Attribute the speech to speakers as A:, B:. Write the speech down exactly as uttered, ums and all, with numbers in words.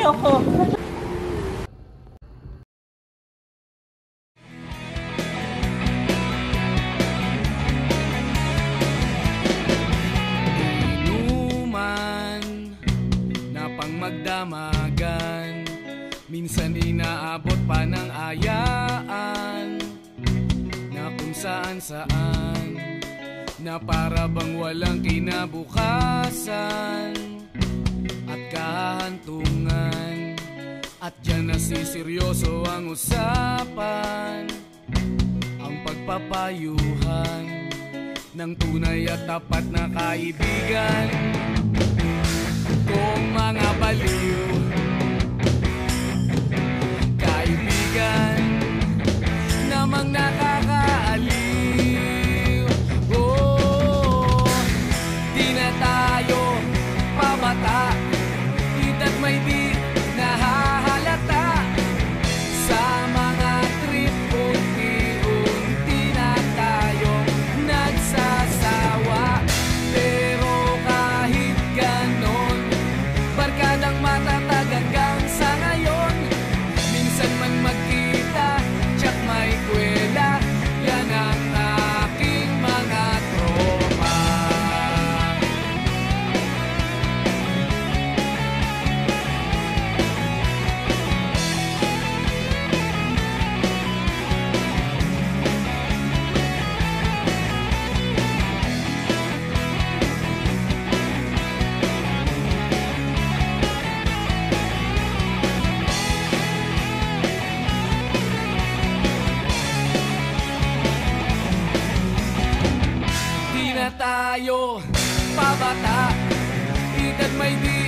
A: ayoko.
B: Magdamagan, minsan inaabot pa ng ayaan na kung saan saan, na para bang walang kinabukasan at kahantungan. At dyan nasiseryoso ang usapan, ang pagpapayuhan ng tunay at tapat na kaibigan. Kung mga baliw, kaibigan namang nakakaaliw. Oh, di na tayo pabata, hita't may di nahahalata. Sa mga trip unti-unti na tayong nagsasawa. Pero kahit ganon, barkadang matatag hanggang sa ngayon. Minsan man magkita, tsak may kwela, yan ang aking mga tropa. Di na tayo pabata, hita't may di